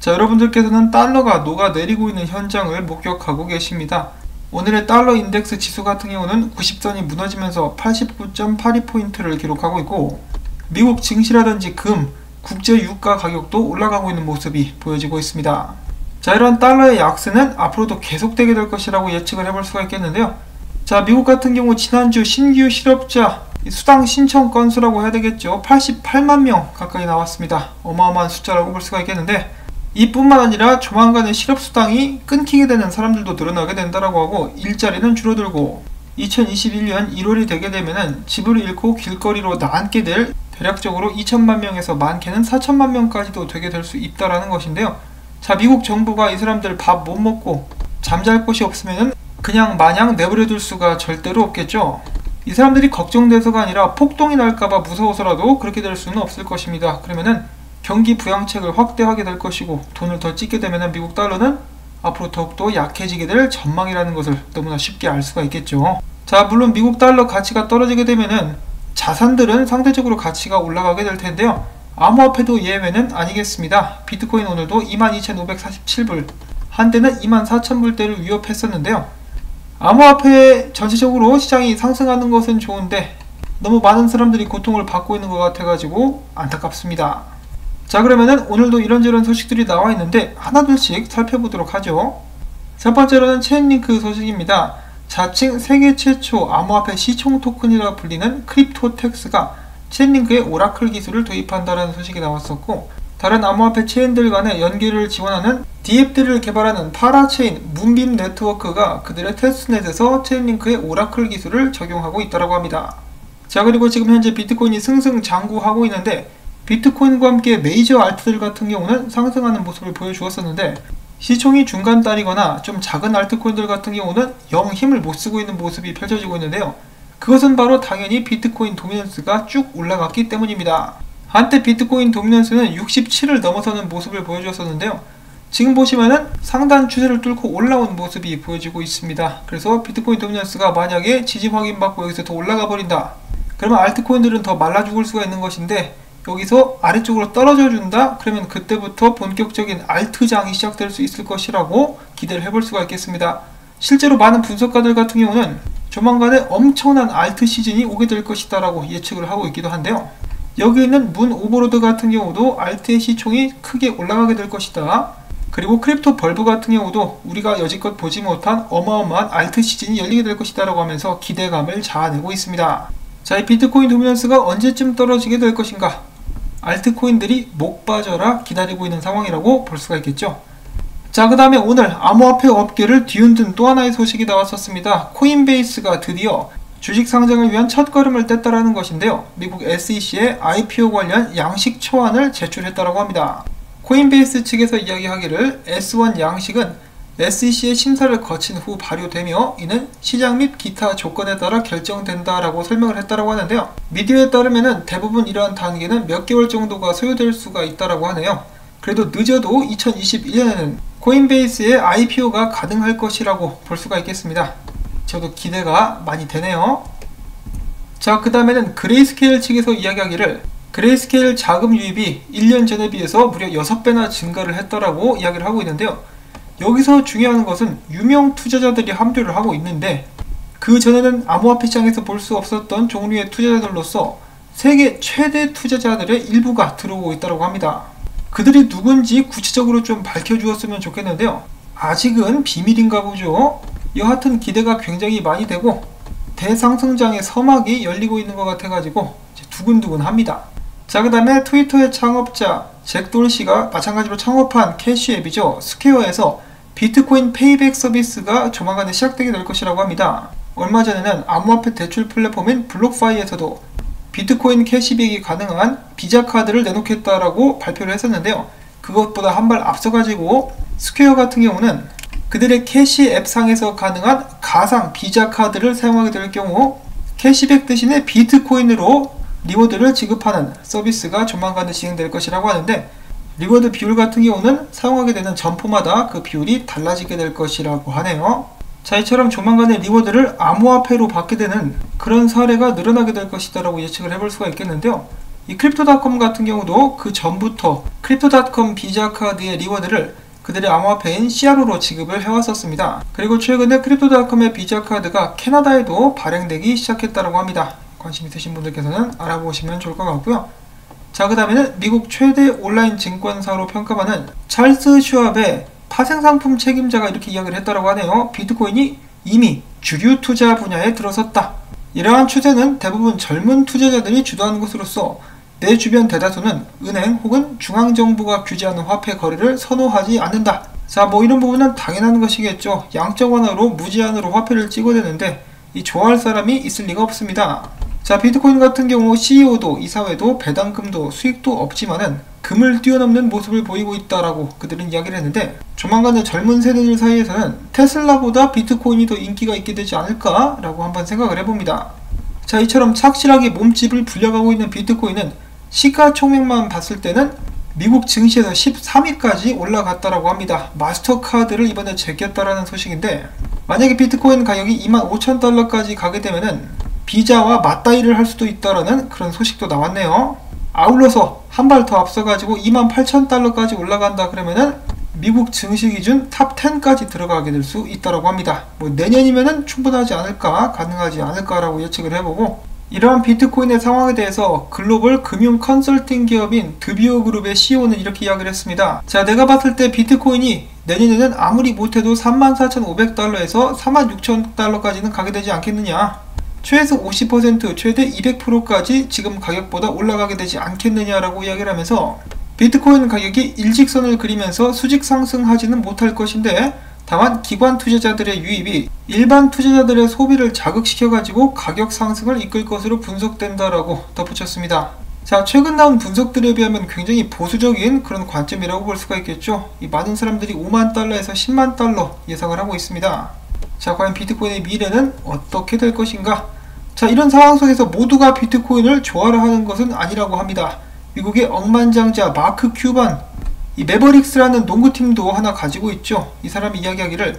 자, 여러분들께서는 달러가 녹아내리고 있는 현장을 목격하고 계십니다. 오늘의 달러 인덱스 지수 같은 경우는 90선이 무너지면서 89.82포인트를 기록하고 있고, 미국 증시라든지 금, 국제 유가 가격도 올라가고 있는 모습이 보여지고 있습니다. 자, 이런 달러의 약세는 앞으로도 계속되게 될 것이라고 예측을 해볼 수가 있겠는데요. 자, 미국 같은 경우 지난주 신규 실업자 수당 신청 건수라고 해야 되겠죠. 88만 명 가까이 나왔습니다. 어마어마한 숫자라고 볼 수가 있겠는데, 이뿐만 아니라 조만간에 실업수당이 끊기게 되는 사람들도 늘어나게 된다라고 하고, 일자리는 줄어들고 2021년 1월이 되게 되면은 집을 잃고 길거리로 나앉게 될 대략적으로 2천만 명에서 많게는 4천만 명까지도 되게 될 수 있다라는 것인데요. 자, 미국 정부가 이 사람들 밥 못 먹고 잠잘 곳이 없으면은 그냥 마냥 내버려둘 수가 절대로 없겠죠. 이 사람들이 걱정돼서가 아니라 폭동이 날까봐 무서워서라도 그렇게 될 수는 없을 것입니다. 그러면은 경기 부양책을 확대하게 될 것이고, 돈을 더 찍게 되면은 미국 달러는 앞으로 더욱더 약해지게 될 전망이라는 것을 너무나 쉽게 알 수가 있겠죠. 자, 물론 미국 달러 가치가 떨어지게 되면은 자산들은 상대적으로 가치가 올라가게 될 텐데요. 암호화폐도 예외는 아니겠습니다. 비트코인 오늘도 22,547불, 한때는 24,000불대를 위협했었는데요. 암호화폐 전체적으로 시장이 상승하는 것은 좋은데 너무 많은 사람들이 고통을 받고 있는 것 같아가지고 안타깝습니다. 자, 그러면은 오늘도 이런저런 소식들이 나와 있는데 하나둘씩 살펴보도록 하죠. 첫 번째로는 체인링크 소식입니다. 자칭 세계 최초 암호화폐 시총 토큰이라 불리는 크립토텍스가 체인링크에 오라클 기술을 도입한다는 소식이 나왔었고, 다른 암호화폐 체인들 간의 연계를 지원하는 DFD를 개발하는 파라체인 문빔 네트워크가 그들의 테스트넷에서 체인링크의 오라클 기술을 적용하고 있다고 합니다. 자, 그리고 지금 현재 비트코인이 승승장구하고 있는데, 비트코인과 함께 메이저 알트들 같은 경우는 상승하는 모습을 보여주었었는데, 시총이 중간단이거나 좀 작은 알트코인들 같은 경우는 영 힘을 못 쓰고 있는 모습이 펼쳐지고 있는데요. 그것은 바로 당연히 비트코인 도미넌스가 쭉 올라갔기 때문입니다. 한때 비트코인 도미넌스는 67을 넘어서는 모습을 보여주었었는데요. 지금 보시면은 상단 추세를 뚫고 올라온 모습이 보여지고 있습니다. 그래서 비트코인 도미넌스가 만약에 지지 확인받고 여기서 더 올라가 버린다, 그러면 알트코인들은 더 말라 죽을 수가 있는 것인데, 여기서 아래쪽으로 떨어져 준다? 그러면 그때부터 본격적인 알트장이 시작될 수 있을 것이라고 기대를 해볼 수가 있겠습니다. 실제로 많은 분석가들 같은 경우는 조만간에 엄청난 알트 시즌이 오게 될 것이다 라고 예측을 하고 있기도 한데요. 여기 있는 문 오버로드 같은 경우도 알트의 시총이 크게 올라가게 될 것이다. 그리고 크립토 벌브 같은 경우도 우리가 여지껏 보지 못한 어마어마한 알트 시즌이 열리게 될 것이다 라고 하면서 기대감을 자아내고 있습니다. 자, 이 비트코인 도미넌스가 언제쯤 떨어지게 될 것인가? 알트코인들이 목 빠져라 기다리고 있는 상황이라고 볼 수가 있겠죠. 자, 그 다음에 오늘 암호화폐 업계를 뒤흔든 또 하나의 소식이 나왔었습니다. 코인베이스가 드디어 주식 상장을 위한 첫걸음을 뗐다라는 것인데요. 미국 SEC에 IPO 관련 양식 초안을 제출했다라고 합니다. 코인베이스 측에서 이야기하기를 S1 양식은 SEC의 심사를 거친 후 발효되며 이는 시장 및 기타 조건에 따라 결정된다라고 설명을 했다라고 하는데요. 미디어에 따르면 대부분 이러한 단계는 몇 개월 정도가 소요될 수가 있다라고 하네요. 그래도 늦어도 2021년에는 코인베이스의 IPO가 가능할 것이라고 볼 수가 있겠습니다. 저도 기대가 많이 되네요. 자, 그 다음에는 그레이스케일 측에서 이야기하기를 그레이스케일 자금 유입이 1년 전에 비해서 무려 6배나 증가를 했다라고 이야기를 하고 있는데요. 여기서 중요한 것은 유명 투자자들이 합류를 하고 있는데, 그 전에는 암호화폐 시장에서 볼 수 없었던 종류의 투자자들로서 세계 최대 투자자들의 일부가 들어오고 있다고 합니다. 그들이 누군지 구체적으로 좀 밝혀주었으면 좋겠는데요. 아직은 비밀인가 보죠. 여하튼 기대가 굉장히 많이 되고 대상승장의 서막이 열리고 있는 것 같아가지고 두근두근합니다. 자, 그 다음에 트위터의 창업자 잭 돌시가 마찬가지로 창업한 캐시 앱이죠. 스퀘어에서 비트코인 페이백 서비스가 조만간에 시작되게 될 것이라고 합니다. 얼마 전에는 암호화폐 대출 플랫폼인 블록파이에서도 비트코인 캐시백이 가능한 비자 카드를 내놓겠다라고 발표를 했었는데요. 그것보다 한 발 앞서가지고 스퀘어 같은 경우는 그들의 캐시 앱상에서 가능한 가상 비자 카드를 사용하게 될 경우 캐시백 대신에 비트코인으로 리워드를 지급하는 서비스가 조만간에 진행될 것이라고 하는데, 리워드 비율 같은 경우는 사용하게 되는 점포마다 그 비율이 달라지게 될 것이라고 하네요. 자, 이처럼 조만간에 리워드를 암호화폐로 받게 되는 그런 사례가 늘어나게 될 것이다 라고 예측을 해볼 수가 있겠는데요. 이 크립토닷컴 같은 경우도 그 전부터 크립토닷컴 비자 카드의 리워드를 그들의 암호화폐인 CRO로 지급을 해왔었습니다. 그리고 최근에 크립토닷컴의 비자 카드가 캐나다에도 발행되기 시작했다고 합니다. 관심 있으신 분들께서는 알아보시면 좋을 것 같고요. 자, 그 다음에는 미국 최대 온라인 증권사로 평가받는 찰스 슈왑의 파생상품 책임자가 이렇게 이야기를 했다고 하네요. 비트코인이 이미 주류 투자 분야에 들어섰다. 이러한 추세는 대부분 젊은 투자자들이 주도하는 것으로서 내 주변 대다수는 은행 혹은 중앙정부가 규제하는 화폐 거래를 선호하지 않는다. 자, 뭐 이런 부분은 당연한 것이겠죠. 양적 완화로 무제한으로 화폐를 찍어대는데 이 좋아할 사람이 있을 리가 없습니다. 자, 비트코인 같은 경우 CEO도 이사회도 배당금도 수익도 없지만은 금을 뛰어넘는 모습을 보이고 있다라고 그들은 이야기를 했는데, 조만간의 젊은 세대들 사이에서는 테슬라보다 비트코인이 더 인기가 있게 되지 않을까라고 한번 생각을 해봅니다. 자, 이처럼 착실하게 몸집을 불려가고 있는 비트코인은 시가총액만 봤을 때는 미국 증시에서 13위까지 올라갔다라고 합니다. 마스터카드를 이번에 제꼈다라는 소식인데, 만약에 비트코인 가격이 25,000달러까지 가게 되면은 비자와 맞다이를 할 수도 있다라는 그런 소식도 나왔네요. 아울러서 한 발 더 앞서가지고 28,000달러까지 올라간다 그러면은 미국 증시 기준 탑 10까지 들어가게 될 수 있다고 합니다. 뭐 내년이면은 충분하지 않을까, 가능하지 않을까라고 예측을 해보고, 이러한 비트코인의 상황에 대해서 글로벌 금융 컨설팅 기업인 드비오 그룹의 CEO는 이렇게 이야기를 했습니다. 자, 내가 봤을 때 비트코인이 내년에는 아무리 못해도 34,500달러에서 46,000달러까지는 가게 되지 않겠느냐. 최소 50%, 최대 200%까지 지금 가격보다 올라가게 되지 않겠느냐라고 이야기를 하면서, 비트코인 가격이 일직선을 그리면서 수직 상승하지는 못할 것인데, 다만 기관 투자자들의 유입이 일반 투자자들의 소비를 자극시켜가지고 가격 상승을 이끌 것으로 분석된다라고 덧붙였습니다. 자, 최근 나온 분석들에 비하면 굉장히 보수적인 그런 관점이라고 볼 수가 있겠죠. 이 많은 사람들이 5만 달러에서 10만 달러 예상을 하고 있습니다. 자, 과연 비트코인의 미래는 어떻게 될 것인가? 자, 이런 상황 속에서 모두가 비트코인을 좋아라 하는 것은 아니라고 합니다. 미국의 억만장자 마크 큐반, 이 매버릭스라는 농구팀도 하나 가지고 있죠. 이 사람이 이야기하기를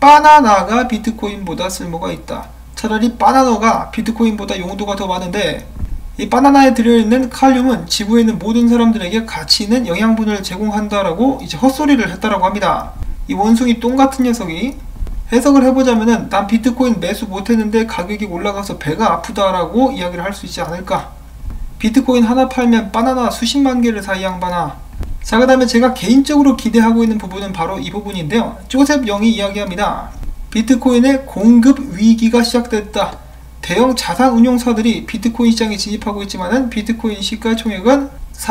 바나나가 비트코인보다 쓸모가 있다. 차라리 바나나가 비트코인보다 용도가 더 많은데, 이 바나나에 들어있는 칼륨은 지구에 있는 모든 사람들에게 가치 있는 영양분을 제공한다라고 이제 헛소리를 했다라고 합니다. 이 원숭이 똥 같은 녀석이 해석을 해보자면은 난 비트코인 매수 못했는데 가격이 올라가서 배가 아프다라고 이야기를 할 수 있지 않을까. 비트코인 하나 팔면 바나나 수십만 개를 사, 이 양반아. 자, 그 다음에 제가 개인적으로 기대하고 있는 부분은 바로 이 부분인데요. 조셉 영이 이야기합니다. 비트코인의 공급 위기가 시작됐다. 대형 자산 운용사들이 비트코인 시장에 진입하고 있지만은 비트코인 시가총액은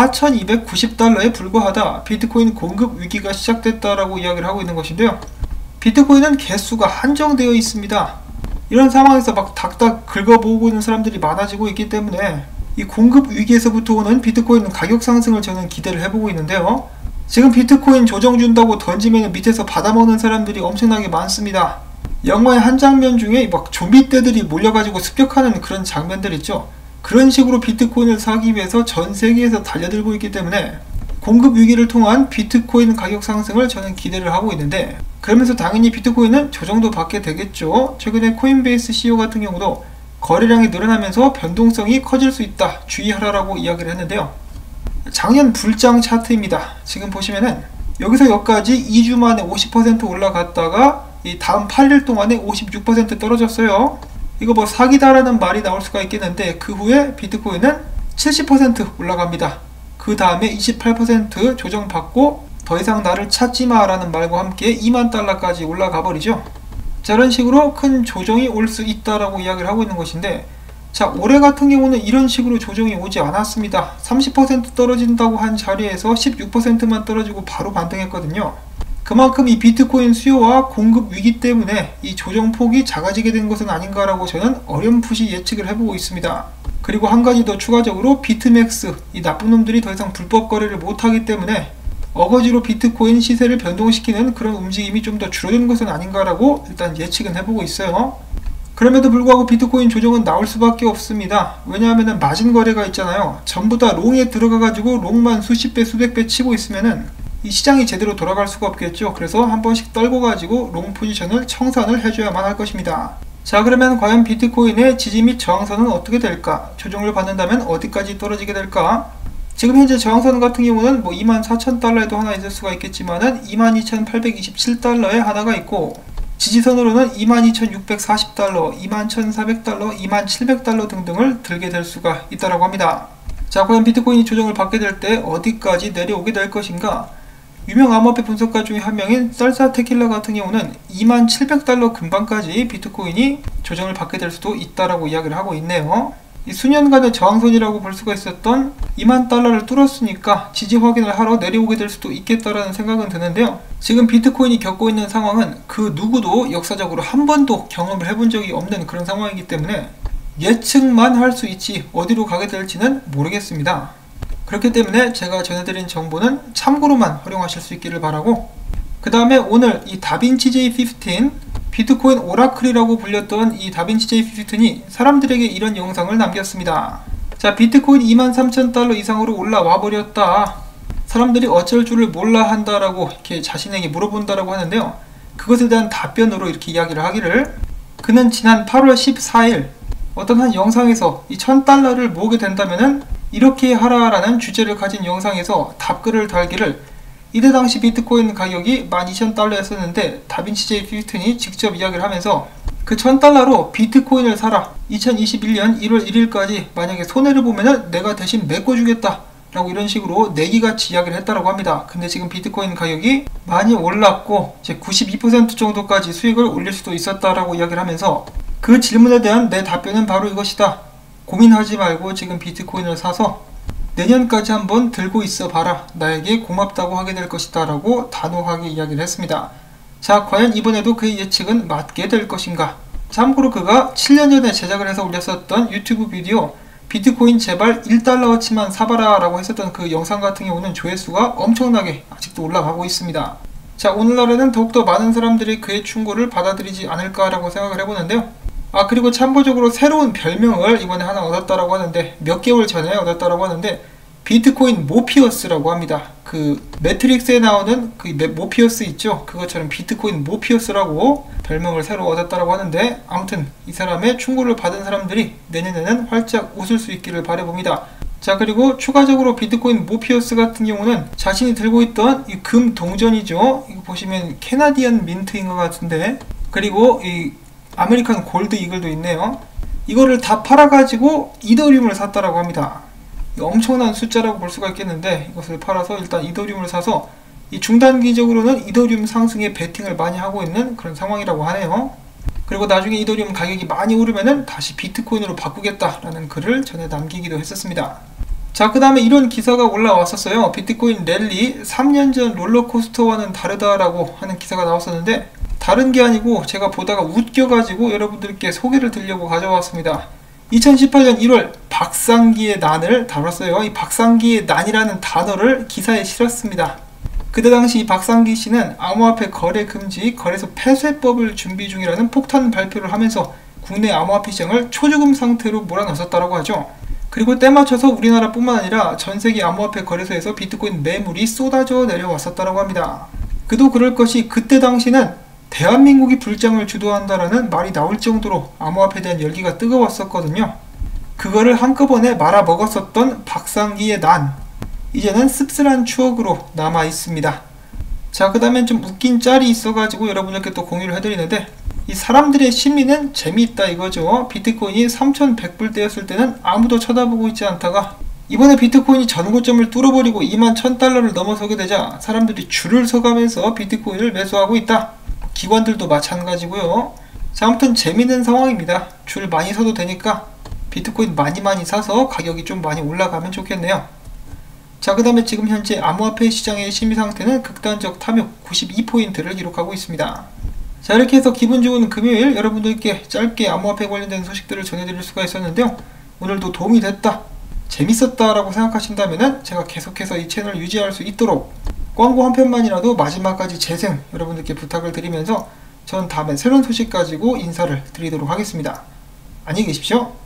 4,290달러에 불과하다. 비트코인 공급 위기가 시작됐다라고 이야기를 하고 있는 것인데요. 비트코인은 개수가 한정되어 있습니다. 이런 상황에서 막 닥닥 긁어모으고 있는 사람들이 많아지고 있기 때문에 이 공급 위기에서부터 오는 비트코인 가격 상승을 저는 기대를 해보고 있는데요. 지금 비트코인 조정 준다고 던지면 밑에서 받아먹는 사람들이 엄청나게 많습니다. 영화의 한 장면 중에 막 좀비 떼들이 몰려가지고 습격하는 그런 장면들 있죠. 그런 식으로 비트코인을 사기 위해서 전 세계에서 달려들고 있기 때문에 공급 위기를 통한 비트코인 가격 상승을 저는 기대를 하고 있는데, 그러면서 당연히 비트코인은 조정도 받게 되겠죠. 최근에 코인베이스 CEO 같은 경우도 거래량이 늘어나면서 변동성이 커질 수 있다, 주의하라라고 이야기를 했는데요. 작년 불장 차트입니다. 지금 보시면은 여기서 여기까지 2주 만에 50% 올라갔다가 이 다음 8일 동안에 56% 떨어졌어요. 이거 뭐 사기다라는 말이 나올 수가 있겠는데, 그 후에 비트코인은 70% 올라갑니다. 그 다음에 28% 조정받고 더 이상 나를 찾지마 라는 말과 함께 2만 달러까지 올라가 버리죠. 자, 이런 식으로 큰 조정이 올 수 있다라고 이야기를 하고 있는 것인데, 자, 올해 같은 경우는 이런 식으로 조정이 오지 않았습니다. 30% 떨어진다고 한 자리에서 16%만 떨어지고 바로 반등했거든요. 그만큼 이 비트코인 수요와 공급 위기 때문에 이 조정폭이 작아지게 된 것은 아닌가라고 저는 어렴풋이 예측을 해보고 있습니다. 그리고 한 가지 더 추가적으로 비트맥스, 이 나쁜 놈들이 더 이상 불법 거래를 못하기 때문에 어거지로 비트코인 시세를 변동시키는 그런 움직임이 좀 더 줄어드는 것은 아닌가라고 일단 예측은 해보고 있어요. 그럼에도 불구하고 비트코인 조정은 나올 수밖에 없습니다. 왜냐하면 마진 거래가 있잖아요. 전부 다 롱에 들어가가지고 롱만 수십 배 수백 배 치고 있으면은 이 시장이 제대로 돌아갈 수가 없겠죠. 그래서 한 번씩 떨궈가지고 롱 포지션을 청산을 해줘야만 할 것입니다. 자, 그러면 과연 비트코인의 지지 및 저항선은 어떻게 될까? 조정을 받는다면 어디까지 떨어지게 될까? 지금 현재 저항선 같은 경우는 24,000달러에도 하나 있을 수가 있겠지만은 22,827달러에 하나가 있고, 지지선으로는 22,640달러, 21,400달러, 2700달러 등등을 들게 될 수가 있다고 합니다. 자, 과연 비트코인이 조정을 받게 될 때 어디까지 내려오게 될 것인가? 유명 암호화폐 분석가 중에 한 명인 쌀사 테킬라 같은 경우는 2700달러 근방까지 비트코인이 조정을 받게 될 수도 있다라고 이야기를 하고 있네요. 이 수년간의 저항선이라고 볼 수가 있었던 2만 달러를 뚫었으니까 지지 확인을 하러 내려오게 될 수도 있겠다라는 생각은 드는데요. 지금 비트코인이 겪고 있는 상황은 그 누구도 역사적으로 한 번도 경험을 해본 적이 없는 그런 상황이기 때문에 예측만 할 수 있지 어디로 가게 될지는 모르겠습니다. 그렇기 때문에 제가 전해드린 정보는 참고로만 활용하실 수 있기를 바라고, 그 다음에 오늘 이 다빈치 J15 비트코인 오라클이라고 불렸던 이 다빈치 J15이 사람들에게 이런 영상을 남겼습니다. 자, 비트코인 23,000달러 이상으로 올라와 버렸다, 사람들이 어쩔 줄을 몰라 한다라고 이렇게 자신에게 물어본다라고 하는데요. 그것에 대한 답변으로 이렇게 이야기를 하기를, 그는 지난 8월 14일 어떤 한 영상에서 이 1000달러를 모으게 된다면은 이렇게 하라라는 주제를 가진 영상에서 답글을 달기를, 이때 당시 비트코인 가격이 12,000달러였었는데 다빈치 J15이 직접 이야기를 하면서 그 1000달러로 비트코인을 사라, 2021년 1월 1일까지 만약에 손해를 보면은 내가 대신 메꿔주겠다 라고 이런 식으로 내기같이 이야기를 했다라고 합니다. 근데 지금 비트코인 가격이 많이 올랐고 이제 92% 정도까지 수익을 올릴 수도 있었다라고 이야기를 하면서, 그 질문에 대한 내 답변은 바로 이것이다. 고민하지 말고 지금 비트코인을 사서 내년까지 한번 들고 있어 봐라. 나에게 고맙다고 하게 될 것이다 라고 단호하게 이야기를 했습니다. 자, 과연 이번에도 그의 예측은 맞게 될 것인가? 참고로 그가 7년 전에 제작을 해서 올렸었던 유튜브 비디오 비트코인 제발 1달러어치만 사봐라 라고 했었던 그 영상 같은 경우는 조회수가 엄청나게 아직도 올라가고 있습니다. 자, 오늘날에는 더욱더 많은 사람들이 그의 충고를 받아들이지 않을까라고 생각을 해보는데요. 그리고 참고적으로 새로운 별명을 이번에 하나 얻었다라고 하는데, 몇 개월 전에 얻었다라고 하는데, 비트코인 모피어스라고 합니다. 그 매트릭스에 나오는 그 모피어스 있죠? 그것처럼 비트코인 모피어스라고 별명을 새로 얻었다라고 하는데, 아무튼 이 사람의 충고를 받은 사람들이 내년에는 활짝 웃을 수 있기를 바라봅니다. 자, 그리고 추가적으로 비트코인 모피어스 같은 경우는 자신이 들고 있던 이 금 동전이죠. 이거 보시면 캐나디안 민트인 것 같은데, 그리고 이 아메리칸 골드 이글도 있네요. 이거를 다 팔아가지고 이더리움을 샀다라고 합니다. 엄청난 숫자라고 볼 수가 있겠는데, 이것을 팔아서 일단 이더리움을 사서 이 중단기적으로는 이더리움 상승에 베팅을 많이 하고 있는 그런 상황이라고 하네요. 그리고 나중에 이더리움 가격이 많이 오르면은 다시 비트코인으로 바꾸겠다라는 글을 전에 남기기도 했었습니다. 자, 그 다음에 이런 기사가 올라왔었어요. 비트코인 랠리 3년 전 롤러코스터와는 다르다라고 하는 기사가 나왔었는데, 다른 게 아니고 제가 보다가 웃겨가지고 여러분들께 소개를 드리려고 가져왔습니다. 2018년 1월 박상기의 난을 다뤘어요. 이 박상기의 난이라는 단어를 기사에 실었습니다. 그때 당시 이 박상기 씨는 암호화폐 거래 금지, 거래소 폐쇄법을 준비 중이라는 폭탄 발표를 하면서 국내 암호화폐 시장을 초죽음 상태로 몰아넣었다고 하죠. 그리고 때 맞춰서 우리나라뿐만 아니라 전세계 암호화폐 거래소에서 비트코인 매물이 쏟아져 내려왔었다고 합니다. 그도 그럴 것이, 그때 당시는 대한민국이 불장을 주도한다라는 말이 나올 정도로 암호화폐에 대한 열기가 뜨거웠었거든요. 그거를 한꺼번에 말아먹었었던 박상기의 난, 이제는 씁쓸한 추억으로 남아 있습니다. 자, 그 다음엔 좀 웃긴 짤이 있어가지고 여러분들께 또 공유를 해드리는데, 이 사람들의 심리는 재미있다 이거죠. 비트코인이 3,100불대였을 때는 아무도 쳐다보고 있지 않다가 이번에 비트코인이 전고점을 뚫어버리고 21,000달러를 넘어서게 되자 사람들이 줄을 서가면서 비트코인을 매수하고 있다. 기관들도 마찬가지고요. 자, 아무튼 재밌는 상황입니다. 줄 많이 서도 되니까 비트코인 많이 사서 가격이 좀 많이 올라가면 좋겠네요. 자, 그 다음에 지금 현재 암호화폐 시장의 심리 상태는 극단적 탐욕 92포인트를 기록하고 있습니다. 자, 이렇게 해서 기분 좋은 금요일 여러분들께 짧게 암호화폐 관련된 소식들을 전해드릴 수가 있었는데요. 오늘도 도움이 됐다, 재밌었다 라고 생각하신다면 제가 계속해서 이 채널을 유지할 수 있도록 광고 한 편만이라도 마지막까지 재생 여러분들께 부탁을 드리면서 전 다음에 새로운 소식 가지고 인사를 드리도록 하겠습니다. 안녕히 계십시오.